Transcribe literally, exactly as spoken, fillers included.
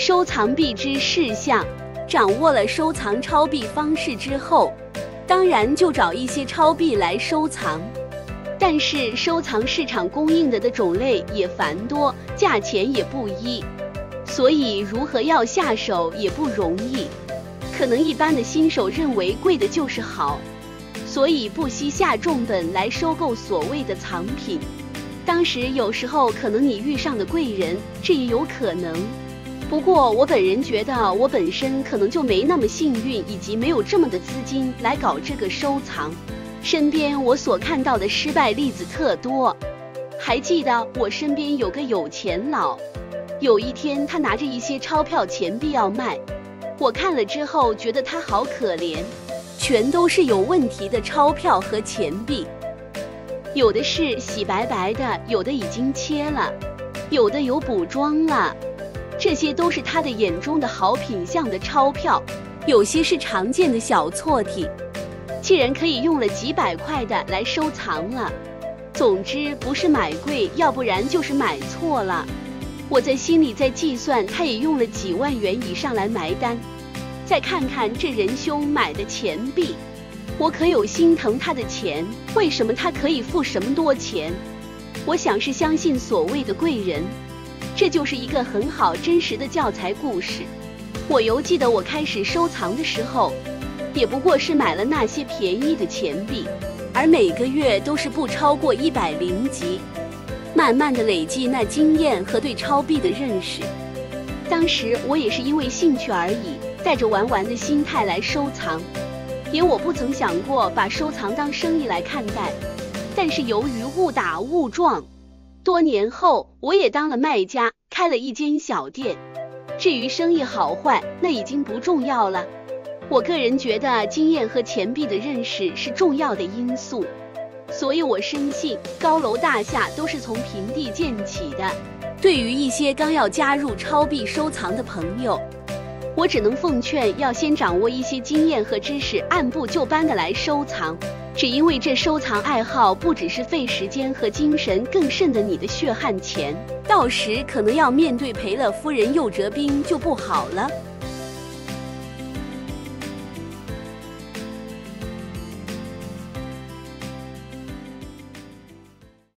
收藏币之事项，掌握了收藏钞币方式之后，当然就找一些钞币来收藏。但是收藏市场供应的的种类也繁多，价钱也不一，所以如何要下手也不容易。可能一般的新手认为贵的就是好，所以不惜下重本来收购所谓的藏品。当时有时候可能你遇上的贵人，这也有可能。不过我本人觉得我本身可能就没那么幸运，以及没有这么的资金来搞这个收藏。身边我所看到的失败例子特多。还记得我身边有个有钱佬，有一天他拿着一些钞票钱币要卖，我看了之后觉得他好可怜，全都是有问题的钞票和钱币，有的是洗白白的，有的已经切了，有的有补装了。这些都是他的眼中的好品相的钞票，有些是常见的小错体，既然可以用了几百块的来收藏了。总之不是买贵，要不然就是买错了。我在心里在计算，他也用了几万元以上来埋单。再看看这仁兄买的钱币，我可有心疼他的钱，为什么他可以付什么多钱？我想是相信所谓的贵人。这就是一个很好真实的教材故事。我犹记得我开始收藏的时候，也不过是买了那些便宜的钱币，而每个月都是不超过一百零级，慢慢的累积那经验和对钞币的认识。当时我也是因为兴趣而已，带着玩玩的心态来收藏，也我不曾想过把收藏当生意来看待。但是由于误打误撞，多年后我也当了卖家，开了一间小店。至于生意好坏，那已经不重要了。我个人觉得经验和钱币的认识是重要的因素，所以我深信高楼大厦都是从平地建起的。对于一些刚要加入钞币收藏的朋友，我只能奉劝要先掌握一些经验和知识，按部就班的来收藏。只因为这收藏爱好不只是费时间和精神，更甚的你的血汗钱，到时可能要面对赔了夫人又折兵就不好了。